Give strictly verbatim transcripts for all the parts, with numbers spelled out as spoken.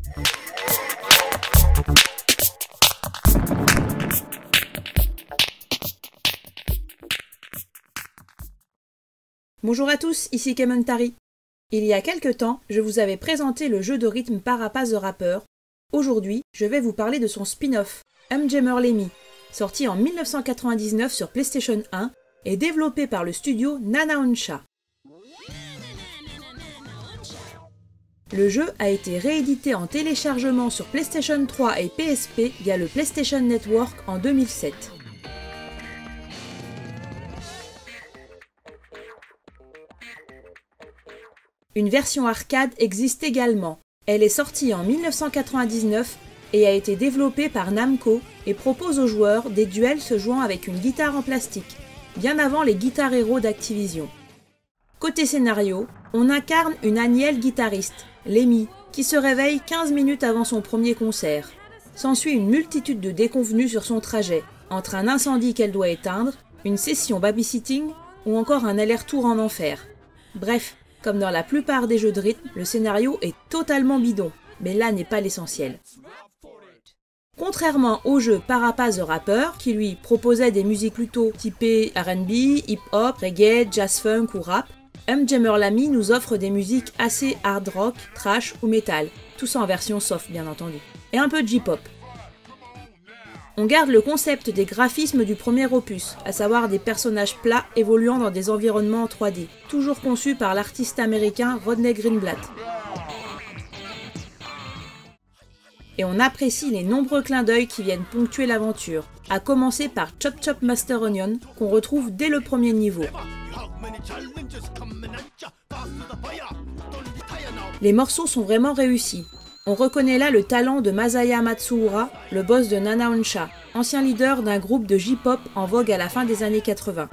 Bonjour à tous, ici Kementari. Il y a quelque temps, je vous avais présenté le jeu de rythme Parappa the Rapper. Aujourd'hui, je vais vous parler de son spin-off, Humdjammer Lemmy, sorti en mille neuf cent quatre-vingt-dix-neuf sur PlayStation un et développé par le studio Nanaonsha. Le jeu a été réédité en téléchargement sur PlayStation trois et P S P via le PlayStation Network en deux mille sept. Une version arcade existe également. Elle est sortie en mille neuf cent quatre-vingt-dix-neuf et a été développée par Namco et propose aux joueurs des duels se jouant avec une guitare en plastique, bien avant les Guitar Hero d'Activision. Côté scénario, on incarne une agnelle guitariste, Lemmy, qui se réveille quinze minutes avant son premier concert. S'ensuit une multitude de déconvenues sur son trajet, entre un incendie qu'elle doit éteindre, une session babysitting ou encore un aller-retour en enfer. Bref, comme dans la plupart des jeux de rythme, le scénario est totalement bidon, mais là n'est pas l'essentiel. Contrairement au jeu Parappa the Rapper, qui lui proposait des musiques plutôt typées R and B, hip-hop, reggae, jazz-funk ou rap, Humdjammer Lemmy nous offre des musiques assez hard rock, trash ou metal, tout ça en version soft bien entendu, et un peu de J-pop. On garde le concept des graphismes du premier opus, à savoir des personnages plats évoluant dans des environnements en trois D, toujours conçus par l'artiste américain Rodney Greenblatt. Et on apprécie les nombreux clins d'œil qui viennent ponctuer l'aventure, à commencer par Chop Chop Master Onion, qu'on retrouve dès le premier niveau. Les morceaux sont vraiment réussis. On reconnaît là le talent de Masaya Matsuura, le boss de Nanaonsha, ancien leader d'un groupe de J-pop en vogue à la fin des années quatre-vingt.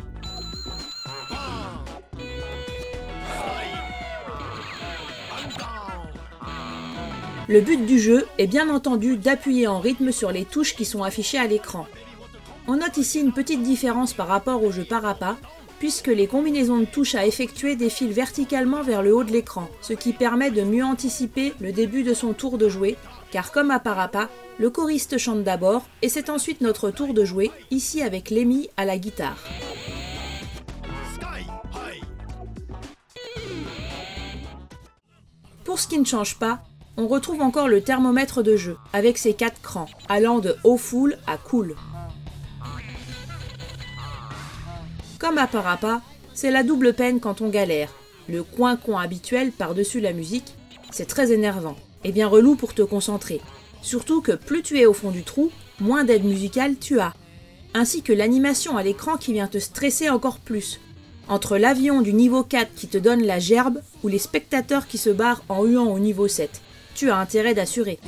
Le but du jeu est bien entendu d'appuyer en rythme sur les touches qui sont affichées à l'écran. On note ici une petite différence par rapport au jeu Parappa, puisque les combinaisons de touches à effectuer défilent verticalement vers le haut de l'écran, ce qui permet de mieux anticiper le début de son tour de jouer, car comme à Parappa, le choriste chante d'abord, et c'est ensuite notre tour de jouer, ici avec Lemmy à la guitare. Pour ce qui ne change pas, on retrouve encore le thermomètre de jeu, avec ses quatre crans, allant de haut full à cool. Comme à Parappa, c'est la double peine quand on galère. Le coin-coin habituel par-dessus la musique, c'est très énervant, et bien relou pour te concentrer. Surtout que plus tu es au fond du trou, moins d'aide musicale tu as. Ainsi que l'animation à l'écran qui vient te stresser encore plus. Entre l'avion du niveau quatre qui te donne la gerbe, ou les spectateurs qui se barrent en huant au niveau sept, tu as intérêt d'assurer.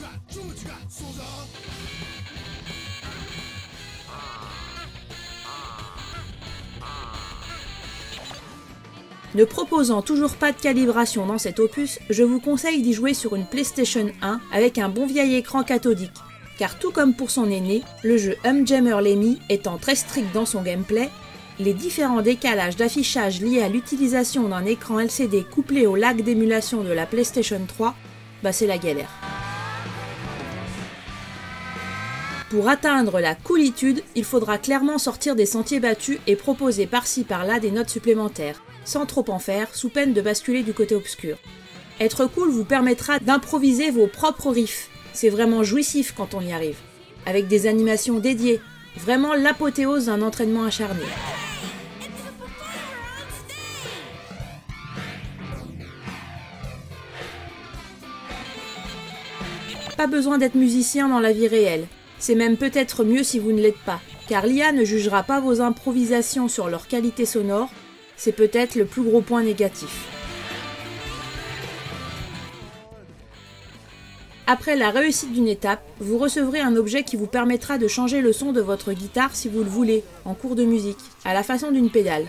Ne proposant toujours pas de calibration dans cet opus, je vous conseille d'y jouer sur une PlayStation un avec un bon vieil écran cathodique, car tout comme pour son aîné, le jeu Humdjammer Lemmy étant très strict dans son gameplay, les différents décalages d'affichage liés à l'utilisation d'un écran L C D couplé au lag d'émulation de la PlayStation trois, bah c'est la galère. Pour atteindre la coolitude, il faudra clairement sortir des sentiers battus et proposer par-ci par-là des notes supplémentaires, sans trop en faire, sous peine de basculer du côté obscur. Être cool vous permettra d'improviser vos propres riffs, c'est vraiment jouissif quand on y arrive, avec des animations dédiées, vraiment l'apothéose d'un entraînement acharné. Pas besoin d'être musicien dans la vie réelle, c'est même peut-être mieux si vous ne l'êtes pas, car l'I A ne jugera pas vos improvisations sur leur qualité sonore, c'est peut-être le plus gros point négatif. Après la réussite d'une étape, vous recevrez un objet qui vous permettra de changer le son de votre guitare si vous le voulez, en cours de musique, à la façon d'une pédale.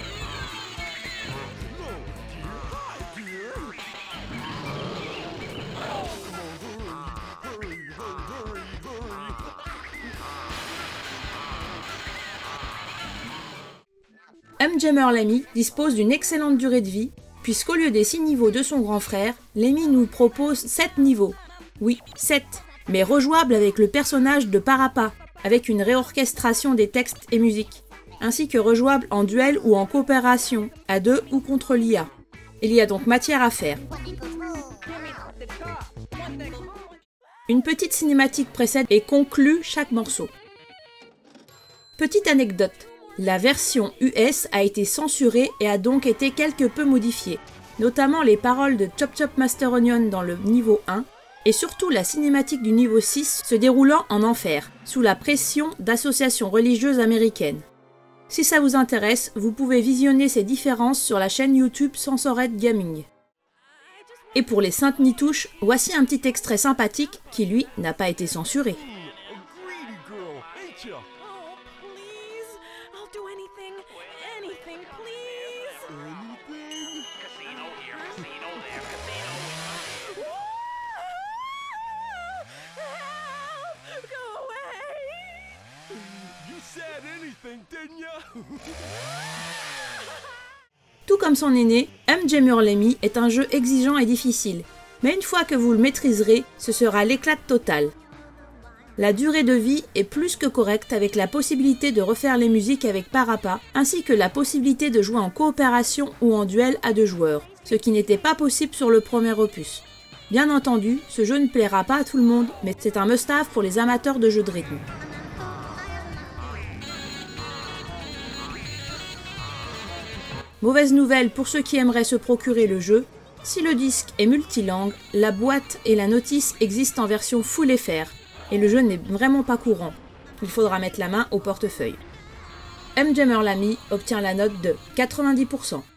Humdjammer Lemmy dispose d'une excellente durée de vie, puisqu'au lieu des six niveaux de son grand frère, Lemmy nous propose sept niveaux. Oui, sept, mais rejouables avec le personnage de Parappa, avec une réorchestration des textes et musiques, ainsi que rejouables en duel ou en coopération, à deux ou contre l'I A. Il y a donc matière à faire. Une petite cinématique précède et conclut chaque morceau. Petite anecdote, la version U S a été censurée et a donc été quelque peu modifiée, notamment les paroles de Chop Chop Master Onion dans le niveau un, et surtout la cinématique du niveau six se déroulant en enfer, sous la pression d'associations religieuses américaines. Si ça vous intéresse, vous pouvez visionner ces différences sur la chaîne YouTube Censored Gaming. Et pour les saintes nitouches, voici un petit extrait sympathique qui, lui, n'a pas été censuré. Tout comme son aîné, MJammerLemmy est un jeu exigeant et difficile, mais une fois que vous le maîtriserez, ce sera l'éclate totale. La durée de vie est plus que correcte avec la possibilité de refaire les musiques avec Parappa, ainsi que la possibilité de jouer en coopération ou en duel à deux joueurs, ce qui n'était pas possible sur le premier opus. Bien entendu, ce jeu ne plaira pas à tout le monde, mais c'est un must-have pour les amateurs de jeux de rythme. Mauvaise nouvelle pour ceux qui aimeraient se procurer le jeu, si le disque est multilangue, la boîte et la notice existent en version full F R, et le jeu n'est vraiment pas courant. Il faudra mettre la main au portefeuille. MJammerLemmy obtient la note de quatre-vingt-dix pour cent.